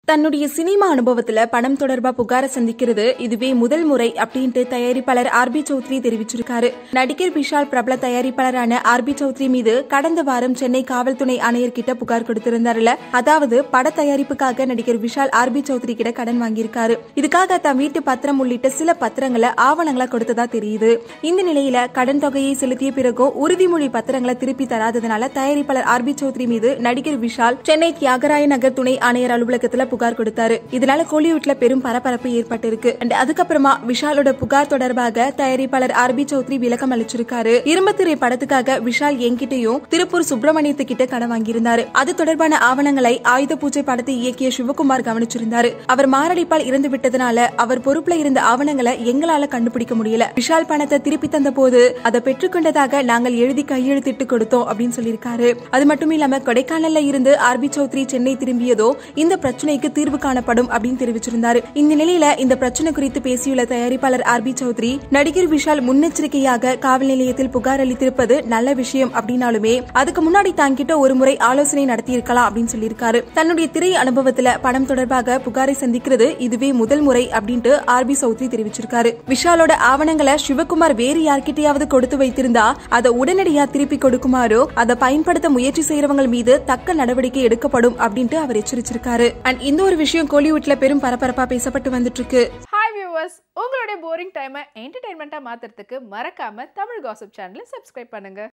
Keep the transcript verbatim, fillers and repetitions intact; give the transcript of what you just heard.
தன்னுடைய சினிமா அனுபவத்துல படம் தொடர்பா புகார சந்திக்கிறது இதுவே முதல் முறை அப்படின்ட்டு தயாரிப்பாளர் ஆர் பி சௌத்ரி தெரிவிச்சிருக்காரு. நடிகர் விஷால் பிரபல தயாரிப்பாளரான ஆர் பி சௌத்ரி மீது கடந்த வாரம் சென்னை காவல்துறை ஆணையர் கிட்ட புகார் கொடுத்திருந்தாருல. அதாவது பட தயாரிப்புக்காக நடிகர் விஷால் ஆர் பி சௌத்ரி கிட்ட கடன் வாங்கியிருக்காரு. இதுக்காக தன் வீட்டு பத்திரம் உள்ளிட்ட சில பத்திரங்களை ஆவணங்களா கொடுத்ததா தெரியுது. இந்த நிலையில கடன் தொகையை செலுத்திய பிறகும் உறுதிமொழி பத்திரங்களை திருப்பி தராததுனால தயாரிப்பாளர் ஆர் பி சௌத்ரி மீது நடிகர் விஷால் சென்னை தியாகராய நகர் துணை ஆணையர் அலுவலகத்துல புகார் கொடுத்தாரு. இதனால கோலிவுட்ல பெரும் பரபரப்பு ஏற்பட்டிருக்கு. அதுக்கப்புறமா விஷாலோட புகார் தொடர்பாக தயாரிப்பாளர் ஆர் பி சௌத்ரி விளக்கம் அளிச்சிருக்காரு. இரும்பத்திரை படத்துக்காக விஷால் என்கிட்டயும் திருப்பூர் சுப்பிரமணியத்துக்கிட்ட கடன் வாங்கியிருந்தாரு. அது தொடர்பான ஆவணங்களை ஆயுத பூஜை படத்தை இயக்கிய சிவகுமார் கவனிச்சிருந்தாரு. அவர் மாரடைப்பால் இறந்து விட்டதனால அவர் பொறுப்புல இருந்த ஆவணங்களை எங்களால கண்டுபிடிக்க முடியல. விஷால் பணத்தை திருப்பி தந்த போது அதை பெற்றுக்கொண்டதாக நாங்கள் எழுதி கையெழுத்திட்டு கொடுத்தோம் அப்படின்னு சொல்லியிருக்காரு. அது மட்டும் இல்லாம கொடைக்கானல்ல இருந்து ஆர் பி சௌத்ரி சென்னை திரும்பியதோ இந்த பிரச்சனைக்கு தீர்வு காணப்படும் அப்படின்னு தெரிவிச்சிருந்தாரு. இந்த நிலையில இந்த பிரச்சனை குறித்து பேசியுள்ள தயாரிப்பாளர் ஆர் பி சௌத்ரி நடிகர் விஷால் முன்னெச்சரிக்கையாக காவல் நிலையத்தில் புகார் அளித்திருப்பது நல்ல விஷயம் அப்படின்னாலுமே அதுக்கு முன்னாடி தாங்கிட்ட ஒரு முறை ஆலோசனை நடத்தியிருக்கலாம் அப்படின்னு சொல்லியிருக்காரு. தன்னுடைய திரை அனுபவத்துல படம் தொடர்பாக புகாரை சந்திக்கிறது இதுவே முதல் முறை அப்படின்ட்டு ஆர் பி சௌத்ரி தெரிவிச்சிருக்காரு. விஷாலோட ஆவணங்களை சிவகுமார் வேறு யார்கிட்டயாவது கொடுத்து வைத்திருந்தா அதை உடனடியா திருப்பி கொடுக்குமாறோ அதை பயன்படுத்த முயற்சி செய்யறவங்க மீது தக்க நடவடிக்கை எடுக்கப்படும் அப்படின்ட்டு அவர் எச்சரிச்சிருக்காரு. இந்த ஒரு விஷயம் கோலிவுட்ல பெரும் பரபரப்பா பேசப்பட்டு வந்துட்டு இருக்கு. ஹாய் வியூவர்ஸ், உங்களுடைய போரிங் டைமை என்டர்டைன்மெண்டா மாத்துறதுக்கு மறக்காம தமிழ் காசிப் சேனலை சப்ஸ்கிரைப் பண்ணுங்க.